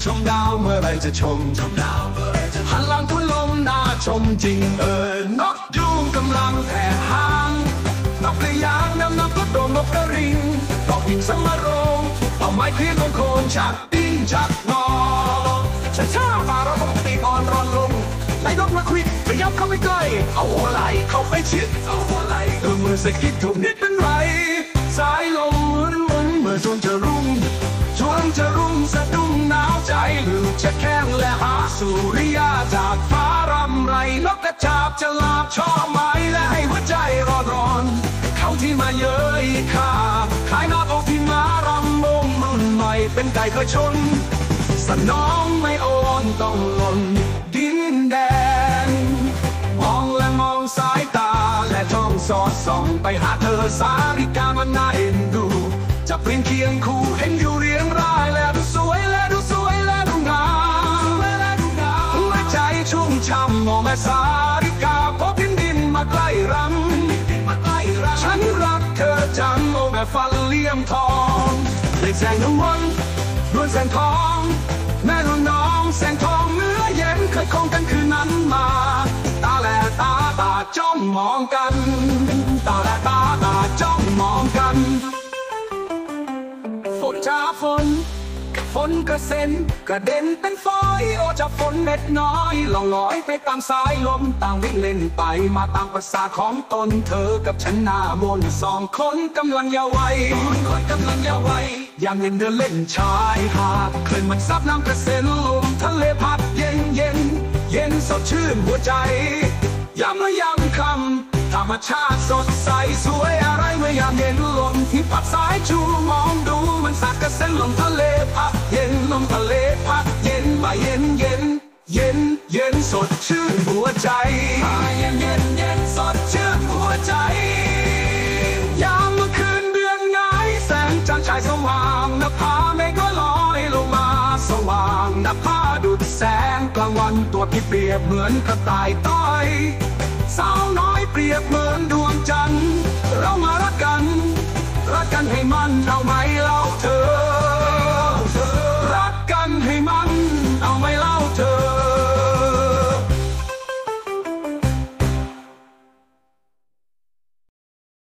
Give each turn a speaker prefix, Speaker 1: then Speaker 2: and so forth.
Speaker 1: ชมดาวเมื่อไรจะชมดาวเมื่อไรจะหันหลังทุลมน่าชมจริงนกยูงกำลังแผ่หางนกกระยางนกกระโดดนกกระริงดอกหิ่งสมโรงเอาไม้เคลียโคนชักดิ้งชักงอช้ามาเราปกติอ่อนร้อนลงไล่นกมาคุยขยับเข้าไปใกล้เอาหัวไหล่เข้าไปชิดเอาหัวไหล่มือสะกิดถูกนิดเป็นไรสายลมหมุนเมื่อช่วงจะรุ่งสะดุ้งหนาวใจลืมจะแข้งและหาสุริยาจากฟ้ารำไรนกกระจาบจะลาบชอบไม้และให้หัวใจร้อนเขาที่มาเย้ยข้าขายหน้าอกที่มารำมงรุ่นใหม่เป็นไก่เคยชนสนองไม่โอนต้องหล่นดินแดนมองและมองสายตาและจ้องสอดส่องไปหาเธอสาริกามันน่าเอ็นดูจะเปลี่ยนเคียงคู่เห็นอยู่เรียงรายและดูสวยและดูงามหัวใจชุ่มช่ำมองแม่สาริกาพบพินดินมาใกล้รำฉันรักเธอจังโอ้แม่ฟันเลี่ยมทองเล็กแสงน้ำมันรวนแสงทองแม่รุ่นน้องแสงทองเนื้อเย็นเคยคงกันคืนนั้นมาตาแลตาจ้องมองกันตาแลตาจ้องมองกันฝนจ้าฝนกระเซ็นกระเด็นเป็นฝอยโอจะฝนเม็ดน้อยล่องลอยไปตามสายลมต่างวิ่งเล่นไปมาตามภาษาของตนเธอกับฉันหน้ามนสองคนกำลังเยาว์วัยยังเดินเล่นชายหาดคลื่นมันซับน้ำกระเซ็นลมทะเลพัดเย็นสดชื่นหัวใจยามและยามคำธรรมชาติสดใสสวยอะไรเมื่อยามเย็นลมที่พัดสายชูมองดูมันสักกระเซ็นลมทะเลพัดเย็นลมทะเลพัดเย็นมาเย็นสดชื่นหัวใจเย็นสดชื่นหัวใจยามเมื่อคืนเดือนง่ายแสงจันทร์ฉายสว่างนภาเมฆก็ลอยลงมาสว่างนภาดุจแสงกลางวันตัวที่เปรียบเหมือนกระต่ายต้อยสาวน้อยเปรียบเหมือนดวงจันทร์เรามารักกันให้มันเอาไหมเล่าเธอ